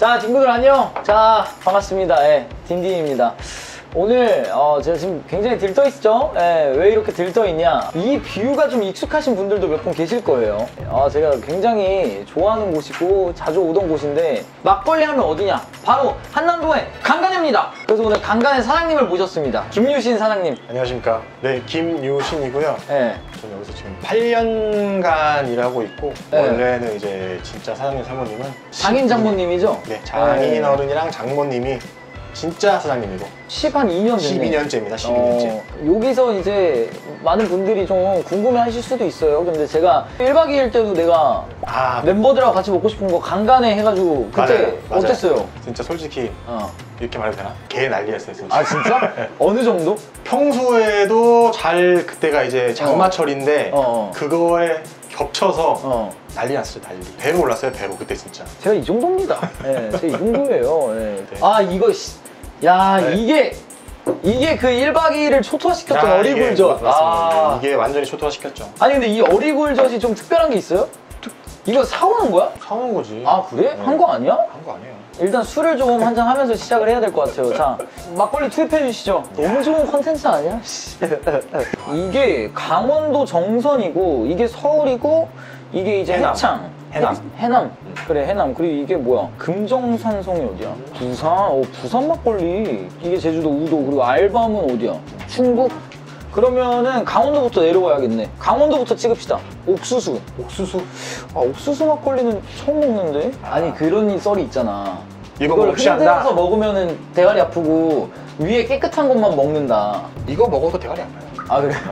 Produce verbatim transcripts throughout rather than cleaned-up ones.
자, 친구들 안녕. 자, 반갑습니다. 예, 딘딘입니다. 오늘 어, 제가 지금 굉장히 들떠 있죠? 예, 왜 이렇게 들떠 있냐? 이 뷰가 좀 익숙하신 분들도 몇 분 계실 거예요. 어, 제가 굉장히 좋아하는 곳이고 자주 오던 곳인데, 막걸리 하면 어디냐? 바로 한남동의 강간입니다. 그래서 오늘 강간의 사장님을 모셨습니다. 김유신 사장님. 안녕하십니까. 네, 김유신이고요. 예. 저는 여기서 지금 팔 년간 일하고 있고, 네. 원래는 이제 진짜 사장님 사모님은 장인 장모님이죠? 네, 장인 네. 어른이랑 장모님이 진짜 사장님이고 십한 이 년 됐네. 십이 년째입니다. 십이 년째. 어, 여기서 이제 많은 분들이 좀 궁금해 하실 수도 있어요. 근데 제가 일 박 이 일 때도 내가 아, 멤버들하고 같이 먹고 싶은 거 간간해 해가지고 그때 맞아요, 맞아요. 어땠어요? 진짜 솔직히 어. 이렇게 말해도 되나? 개 난리였어요, 진짜. 아 진짜? 어느 정도? 평소에도 잘 그때가 이제 장마철인데 어, 어. 그거에 겹쳐서 어. 난리 났어요, 난리. 배로 올랐어요, 배로 그때 진짜. 제가 이 정도입니다. 네, 제가 이 정도예요. 네. 네. 아 이거 씨. 야 네. 이게 이게 그 일 박 이 일을 초토화시켰던 야, 어리굴젓. 이게, 맞습니다. 아. 이게 완전히 초토화시켰죠. 아니 근데 이 어리굴젓이 좀 특별한 게 있어요? 이거 사오는 거야? 사오는 거지. 아 그래? 네. 한 거 아니야? 한 거 아니에요. 일단 술을 좀 한잔 하면서 시작을 해야 될 것 같아요. 자, 막걸리 투입해 주시죠. 너무 좋은 컨텐츠 아니야? 이게 강원도 정선이고, 이게 서울이고, 이게 이제 해남. 해창. 해남. 해남. 그래, 해남. 그리고 이게 뭐야? 금정산성이 어디야? 부산? 어, 부산 막걸리. 이게 제주도 우도. 그리고 알밤은 어디야? 충북? 그러면은 강원도부터 내려가야겠네. 강원도부터 찍읍시다. 옥수수. 옥수수. 아, 옥수수 막걸리는 처음 먹는데? 아니 그런 썰이 있잖아. 이거 이걸 혹시 한다? 흔들어서 먹으면은 대가리 아프고 위에 깨끗한 것만 먹는다. 이거 먹어도 대가리 아파요. 아 그래?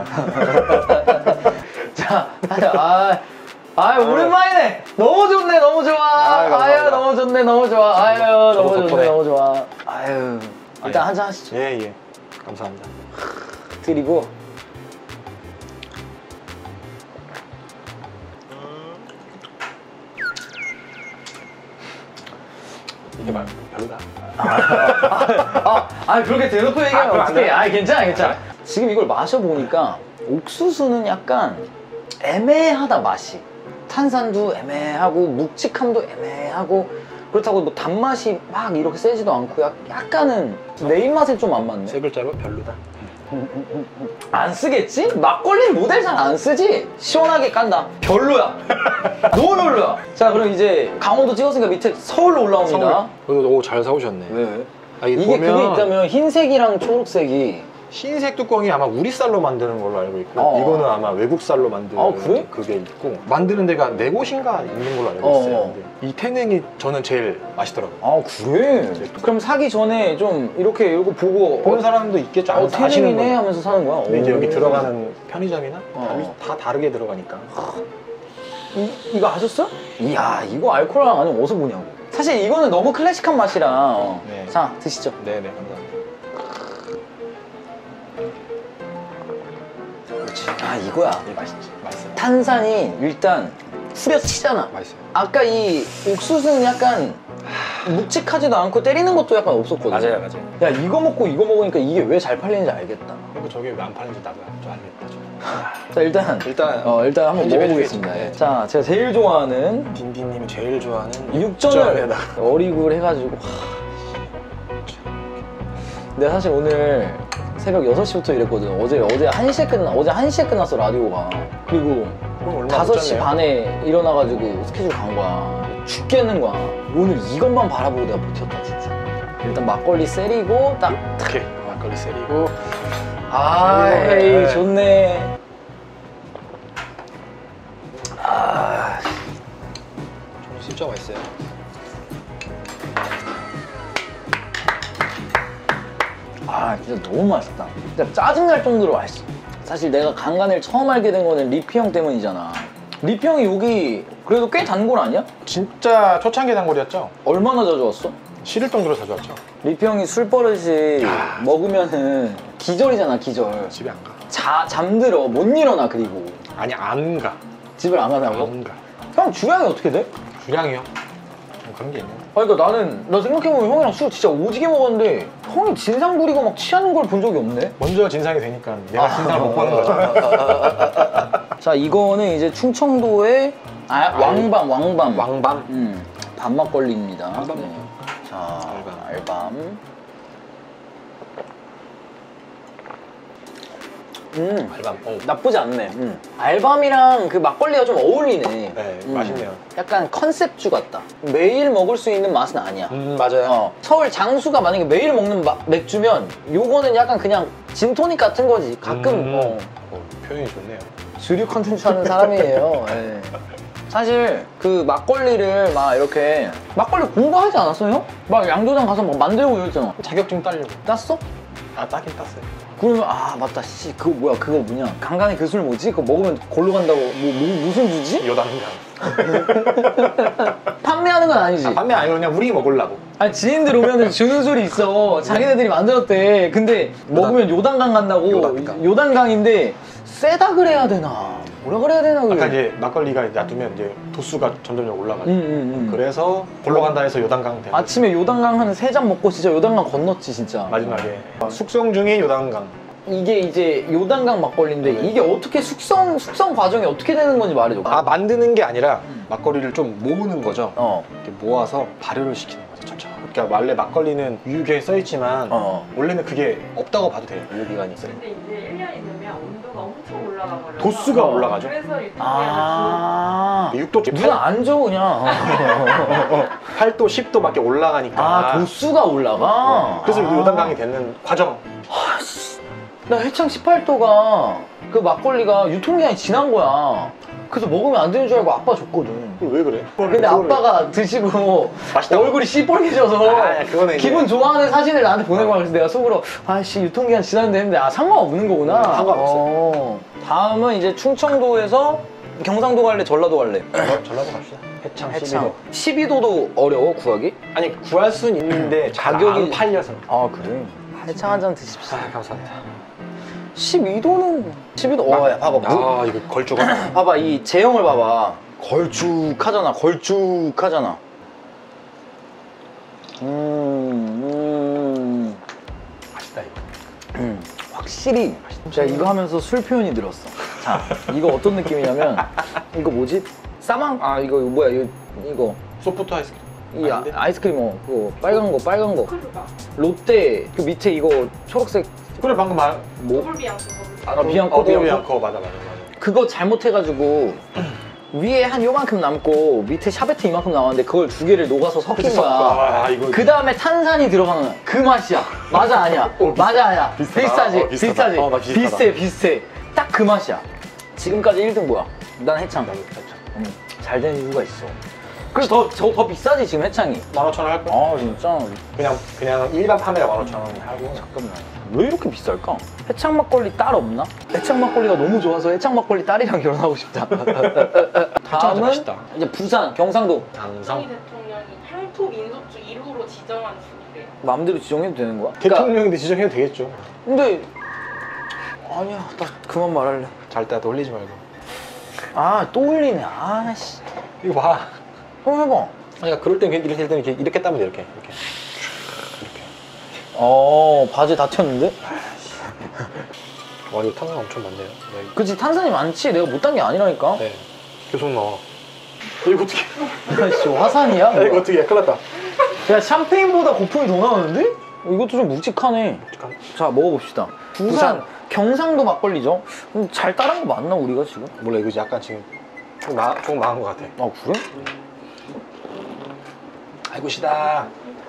자, 아, 아 오랜만이네. 너무 좋네, 너무 좋아. 아유, 아유, 감사합니다. 너무 좋네, 너무 좋아. 아유, 저도 너무 좋네, 덕분에. 너무 좋아. 아유, 일단 아유. 한잔 하시죠. 예, 예. 감사합니다. 드리고. 이게 말 별로다. 아, 아 그렇게 대놓고 얘기하면 아, 그럼 안 어떡해. 돼요? 아 괜찮아 괜찮아. 지금 이걸 마셔보니까 옥수수는 약간 애매하다 맛이. 탄산도 애매하고 묵직함도 애매하고 그렇다고 뭐 단맛이 막 이렇게 세지도 않고 약, 약간은 내 입맛에 좀 안 맞네. 세 글자로 별로다. 안 쓰겠지? 막걸리 모델 잘 안 쓰지? 시원하게 깐다. 별로야. 너무 별로야. 자 그럼 이제 강원도 찍었으니까 밑에 서울로 올라옵니다. 그래도 오, 잘 사오셨네. 왜? 아, 이게, 이게 보면 그게 있다면 흰색이랑 초록색이 흰색 뚜껑이 아마 우리 쌀로 만드는 걸로 알고 있고, 어. 이거는 아마 외국 쌀로 만드는 아, 그래? 그게 있고, 만드는 데가 네 곳인가 있는 걸로 알고 어. 있어요. 근데 이 태냉이 저는 제일 맛있더라고요. 아 그래? 그럼 사기 전에 좀 이렇게 이거 보고 보는 어, 사람도 있겠죠. 어, 안 아시는 태닝이네 분. 하면서 사는 거야? 근데 이제 오. 여기 들어가는 편의점이나 어. 다 다르게 들어가니까. 이, 이거 아셨어? 이야 이거 알코올랑 아니면 어디서 보냐고. 사실 이거는 너무 클래식한 맛이라 어. 네. 자 드시죠. 네네, 감사합니다. 그렇지. 아 이거야. 이게 맛있지. 맛있어요. 탄산이 일단 후려치잖아. 맛있어요. 아까 이 옥수수는 약간 묵직하지도 않고 때리는 것도 약간 없었거든. 맞아요, 맞아요. 야 이거 먹고 이거 먹으니까 이게 왜 잘 팔리는지 알겠다. 그리고 저게 왜 안 파는지 나도 좀 알겠다. 좀. 자 일단 일단 어 일단 한번 편집해 먹어보겠습니다. 주겠습니다. 네. 자 제가 제일 좋아하는 딘딘님이 제일 좋아하는 육전을 어리굴 해가지고 하... 내가 사실 오늘 새벽 여섯 시부터 일했거든. 어제 어제 한 시에 끝나 어제 한 시에 끝났어 라디오가. 그리고 그럼 얼마 다섯 시 못 잤네요? 반에 일어나가지고 스케줄 간 거야. 죽겠는 거야. 오늘 이것만 바라보고 내가 버텼다 진짜. 일단 막걸리 세리고 딱. 오케이, 막걸리 세리고. 아, 네. 에이 좋네. 아, 저는 진짜 맛있어요. 아 진짜 너무 맛있다. 진짜 짜증날 정도로 맛있어. 사실 내가 강간을 처음 알게 된 거는 리피 형 때문이잖아. 리피 형이 여기 그래도 꽤 단골 아니야? 진짜 초창기 단골이었죠? 얼마나 자주 왔어? 싫을 정도로 자주 왔죠? 리피 형이 술 버릇이 야, 먹으면은 기절이잖아 기절. 집에 안 가. 자 잠들어 못 일어나. 그리고 아니, 안 가. 집을 안 가냐고? 안 가. 형 주량이 어떻게 돼? 주량이요? 뭐 그런 게 있네요. 아니 그러니까 나는 나 생각해보면 형이랑 술 진짜 오지게 먹었는데 형이 진상 부리고 막 취하는 걸 본 적이 없네. 먼저 진상이 되니까 내가 진상을 못 보는 거죠. 자 이거는 이제 충청도의 아, 왕밤 왕밤 왕밤. 음. 밤 막걸리입니다. 밤 네. 자, 알밤. 알밤. 음, 알밤. 어. 나쁘지 않네. 음. 알밤이랑 그 막걸리가 좀 어울리네. 네, 음. 맛있네요. 약간 컨셉주 같다. 매일 먹을 수 있는 맛은 아니야. 음, 맞아요. 어, 서울 장수가 만약에 매일 먹는 마- 맥주면 요거는 약간 그냥 진토닉 같은 거지. 가끔 음. 어, 어, 표현이 좋네요. 주류 컨텐츠 하는 사람이에요. 예. 사실 그 막걸리를 막 이렇게 막걸리 공부하지 않았어요? 막 양조장 가서 막 만들고 이랬잖아. 자격증 따려고. 땄어? 아, 따긴 땄어요. 그러면 아 맞다 씨 그거 뭐야 그거 뭐냐 강간의 그 술 뭐지? 그거 먹으면 골로 간다고 뭐, 뭐 무슨 주지? 요단강. 판매하는 건 아니지? 아, 판매 아니고 그냥 우리 먹으려고. 아니 지인들 오면은 주는 술이 있어. 자기네들이 만들었대. 근데 먹으면 요단강 간다고. 요단강. 요단강인데 세다 그래야 되나? 뭐라 그래야 되나 그게? 아까 이제 막걸리가 놔두면 이제 도수가 점점 올라가죠. 음, 음, 음. 그래서 골로 간다 해서 요단강 되는 아침에 요단강 한 세 잔 먹고 진짜 요단강 건넜지 진짜. 마지막에 숙성 중에 요단강. 이게 이제 요단강 막걸리인데 네. 이게 어떻게 숙성 숙성 과정이 어떻게 되는 건지 말해줘. 아, 만드는 게 아니라 막걸리를 좀 모으는 거죠. 어. 이렇게 모아서 발효를 시키는 거죠. 천천히. 그러니까 원래 막걸리는 유효기간이 써 있지만 어. 원래는 그게 없다고 봐도 돼요. 유효기간이 있어요. 근데 이제 일 년이 되면 온도가 엄청 올라가 버려서 도수가 올라가죠. 그래서 유통기한이 아. 육 도, 눈 안 줘 그냥. 팔 도, 십 도밖에 올라가니까. 아 도수가 올라가. 그래서 아. 요단강이 되는 과정. 나 해창 십팔 도가 그 막걸리가 유통기한이 지난 거야. 그래서 먹으면 안 되는 줄 알고 아빠 줬거든. 왜 그래? 근데 아빠가 드시고 맛있다고? 얼굴이 시뻘개져서 아, 그거는 이제- 기분 좋아하는 사진을 나한테 보내고 그래서 내가 속으로 아씨 유통기한 지났는데 했는데 아 상관없는 거구나. 음, 상관없어. 어. 다음은 이제 충청도에서 경상도 갈래 전라도 갈래? 전라- 전라도 갑시다. 해창 십이 도. 십이 도도 어려워 구하기? 아니 구할 수는 있는데 가격이- 가격이 안 팔려서. 아 그래? 해창 한 잔 드십시오. 아, 감사합니다. 십이 도는 십이 도 와, 야, 봐봐. 무, 아, 이거 걸쭉하다. 봐봐 이 제형을 봐봐. 걸쭉하잖아. 걸쭉하잖아. 음, 음, 맛있다 이거. 음. 확실히 제가 이거 하면서 술 표현이 늘었어. 자, 이거 어떤 느낌이냐면 이거 뭐지? 싸망? 아 이거 뭐야 이거 이거 소프트 아이스크림. 이 아, 아닌데? 아이스크림 어 그거 빨간 거 빨간 거 크루가 롯데 그 밑에 이거 초록색 그래 방금 말. 뭐 더블비앙코 아, 비앙코, 어, 비앙코. 비앙코 맞아 맞아 맞아. 그거 잘못해가지고 위에 한 요만큼 남고 밑에 샤베트 이만큼 남았는데 그걸 두 개를 녹아서 섞인 그치, 거야. 아, 이거 그 다음에 탄산이 들어가는 거야. 그 맛이야. 맞아 아니야? 어, 비슷- 맞아 아니야? 비슷하다. 비슷하지? 어, 비슷하다. 비슷하지? 어, 맞- 비슷하다. 비슷해 비슷해. 딱 그 맛이야. 지금까지 일 등 뭐야? 난 해창. 나도 해창. 음, 잘 된 이유가 있어. 그래서 더, 더, 더 비싸지 지금 해창이. 만 오천 원 할 거. 아 진짜 그냥 그냥 일반 판매가 만 오천 원 하고. 잠깐만 왜 이렇게 비쌀까? 해창 막걸리 딸 없나? 해창 막걸리가 너무 좋아서 해창 막걸리 딸이랑 결혼하고 싶다. 다음은 맛있다. 이제 부산 경상도 당상. 박정희 대통령이 향토 민속주 일 호로 지정한 주기래요. 마음대로 지정해도 되는 거야? 그러니까 대통령인데 지정해도 되겠죠. 근데 아니야 나 그만 말할래. 잘 때 또 흘리지 말고. 아 또 흘리네. 아씨 이거 봐. 한번 해봐. 그러니까 그럴 땐 이렇게 할 때는 이렇게 이렇게 따면 돼 이렇게 이렇게. 어 바지 다 튀었는데? 와 이거 탄산 엄청 많네요. 네. 그치 탄산이 많지 내가 못한 게 아니라니까. 네. 계속 나와. 이거 어떻게? 아씨 화산이야? 야, 이거 뭐야? 어떻게? 큰일 났다. 야 샴페인보다 거품이 더 나오는데? 이것도 좀 묵직하네. 어떡하나? 자 먹어봅시다. 부산, 부산. 경상도 막걸리죠? 음, 잘 따른 거 맞나 우리가 지금? 몰라 이거 약간 지금 좀, 마, 좀 망한 것 같아. 아 그래? 아이고 시다.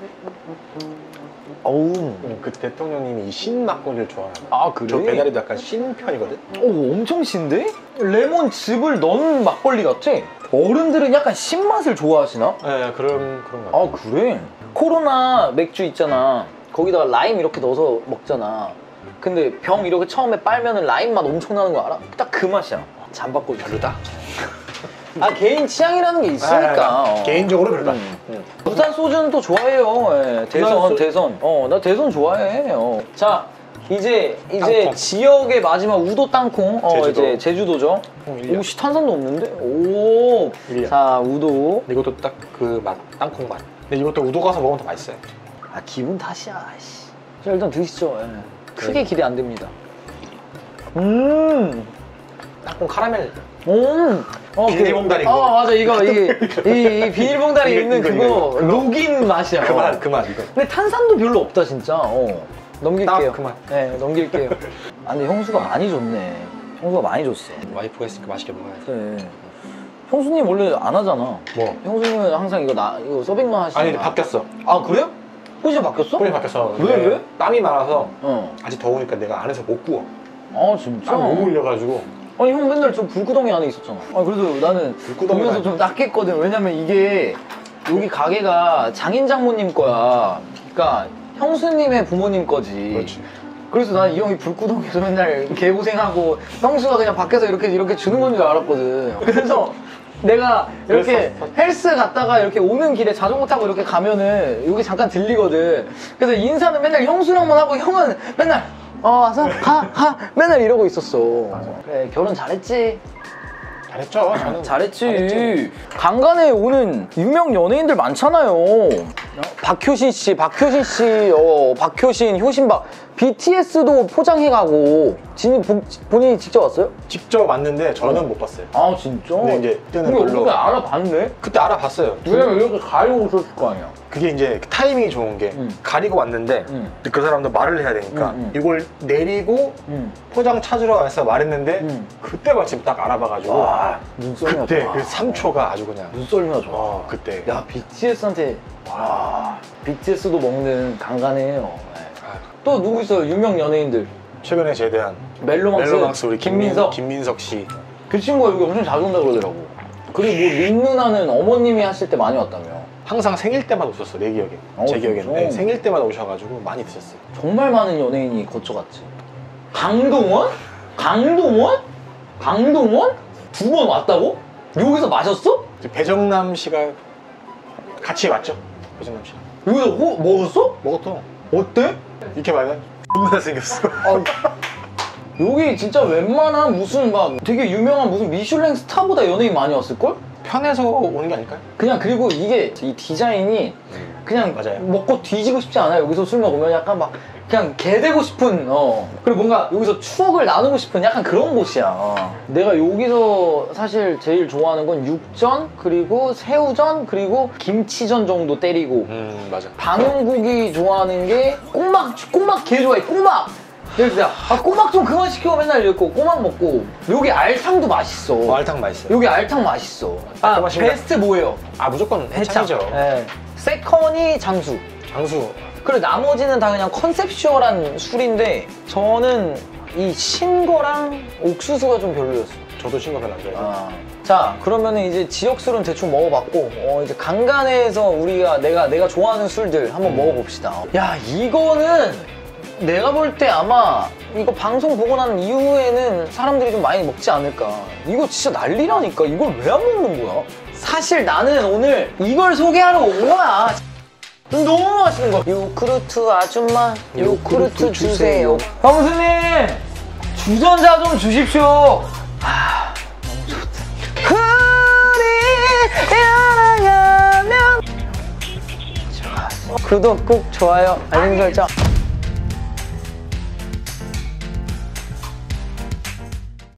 어우 음, 그 대통령님이 이 신 막걸리를 좋아하나 봐. 아 그래? 저 배달에도 약간 신 편이거든. 오 엄청 신데? 레몬즙을 넣은 막걸리 같아. 어른들은 약간 신맛을 좋아하시나? 네 그런 그런 것 같아. 아 그래? 코로나 맥주 있잖아. 거기다가 라임 이렇게 넣어서 먹잖아. 근데 병 이렇게 처음에 빨면은 라임 맛 엄청 나는 거 알아? 딱 그 맛이야. 잠바꿔 별로다. 아 개인 취향이라는 게 있으니까. 아, 어. 개인적으로 별로다. 음. 음. 부산 소주는 또 좋아해요. 예, 대선, 부산 소- 대선. 어, 나 대선 좋아해. 어. 자, 이제 이제 땅콩. 지역의 마지막 우도 땅콩. 어, 제주도. 이제 제주도죠. 땅콩 일 년. 오씨 탄산도 없는데? 오. 일 년. 자, 우도. 이것도 딱 그 맛, 땅콩 맛. 근데 이것도 우도 가서 먹으면 더 맛있어요. 아 기분 탓이야. 씨. 자, 일단 드시죠. 예. 크게 네. 기대 안 됩니다. 음. 땅콩 카라멜 음. 어, 비닐봉다리 그, 그거. 아 맞아 이거 이, 이, 이 비닐봉다리 이거, 있는 이거, 그거 이거. 녹인 맛이야. 그만 어. 그만 이거. 근데 탄산도 별로 없다 진짜. 어. 넘길게요. 딱 그만. 네 넘길게요. 아 근데 형수가 많이 줬네. 형수가 많이 줬어. 와이프가 있으니까 맛있게 먹어야지. 그래. 형수님 원래 안 하잖아. 뭐? 형수님은 항상 이거 나 이거 서빙만 하시잖아. 아니 근데 바뀌었어. 아 그래요? 포지션 바뀌었어? 폰이 바뀌어서. 왜, 근데 왜? 땀이 많아서 어. 아직 더우니까 내가 안에서 못 구워. 아 진짜? 땀 너무 흘려가지고. 아니 형 맨날 저 불구덩이 안에 있었잖아. 아 그래도 나는 불구덩이가 보면서 아니야. 좀 낫겠거든. 왜냐면 이게 여기 가게가 장인 장모님 거야. 그러니까 형수님의 부모님 거지. 그렇지. 그래서 난 이 형이 불구덩이에서 맨날 개고생하고 형수가 그냥 밖에서 이렇게 이렇게 주는 건 줄 알았거든. 그래서 내가 이렇게 그랬어. 헬스 갔다가 이렇게 오는 길에 자전거 타고 이렇게 가면은 여기 잠깐 들리거든. 그래서 인사는 맨날 형수랑만 하고 형은 맨날 어 와서 가 가 맨날 이러고 있었어. 그래 결혼 잘했지. 잘했죠. 저는 잘했지. 잘했지. 강간에 오는 유명 연예인들 많잖아요. 박효신 씨, 박효신 씨, 어, 박효신, 효신박. 비티에스도 포장해가고 진, 본- 본인이 직접 왔어요? 직접 왔는데 저는 못 봤어요. 아 진짜? 근데 이제 그때는 근데 별로- 어떻게 알아봤네? 그때 알아봤어요. 왜냐면 이렇게 가리고 오셨을 거 아니야. 그게 이제 타이밍이 좋은 게 음. 가리고 왔는데 음. 그 사람도 말을 해야 되니까 음, 음. 이걸 내리고 응. 포장 찾으러 와서 말했는데 음. 그때 마침 딱 알아봐가지고 와 눈썰미가 그때 좋아. 그 삼 초가 아주 그냥 눈썰미가 좋아. 어 그때 야 비티에스한테 와 비티에스도 먹는 강간해요. 네. 아, 또 누구 있어요? 유명 연예인들. 최근에 제대한 멜로망스, 멜로망스 우리 김민석. 김민석 씨 그 친구가 여기 엄청 자주 온다고 그러더라고. 그리고 뭐 린 누나는 어머님이 하실 때 많이 왔다며. 항상 생일 때마다 오셨어 내 기억에 어, 제 기억에는 진짜? 네, 생일 때마다 오셔가지고 많이 드셨어요. 정말 많은 연예인이 거쳐갔지. 강동원? 강동원? 강동원? 두 번 왔다고? 여기서 마셨어? 이제 배정남 씨가 같이 왔죠. 배정남 씨 여기서 호, 먹었어? 먹었어. 어때? 이렇게 말해 존나 생겼어. 여기 진짜 웬만한 무슨 막 되게 유명한 무슨 미슐랭 스타보다 연예인 많이 왔을걸? 편해서 오는 게 아닐까요? 그냥 그리고 이게 이 디자인이 그냥 맞아요. 먹고 뒤지고 싶지 않아요. 여기서 술 먹으면 약간 막 그냥 개 되고 싶은 어 그리고 뭔가 여기서 추억을 나누고 싶은 약간 그런 곳이야. 어. 내가 여기서 사실 제일 좋아하는 건 육전 그리고 새우전 그리고 김치전 정도 때리고 음 맞아. 방음국이 좋아하는 게 꼬막 꼬막 개 좋아해 꼬막. 그래서 아 꼬막 좀 그만 시켜 맨날 이랬고 꼬막 먹고 여기 알탕도 맛있어. 어, 알탕 맛있어요. 여기 알탕 맛있어. 아 깔끔하십니다. 베스트 뭐예요? 아 무조건 해창이죠. 네. 세컨이 장수. 장수 그리고 나머지는 다 그냥 컨셉슈얼한 술인데 저는 이 신거랑 옥수수가 좀 별로였어. 저도 신거 별로 안 좋아해서. 아. 자 그러면은 이제 지역 술은 대충 먹어봤고 어, 이제 강간에서 우리가 내가 내가 좋아하는 술들 한번 먹어봅시다. 야 이거는 내가 볼 때 아마 이거 방송 보고 난 이후에는 사람들이 좀 많이 먹지 않을까. 이거 진짜 난리라니까. 이걸 왜 안 먹는 거야? 사실 나는 오늘 이걸 소개하러 온 거야. 너무 맛있는 거야. 요크루트 아줌마 요크루트 주세요. 형수님 주전자 좀 주십시오. 아 너무 좋다. 그리 사랑하면 구독 꾹 좋아요 알림 설정.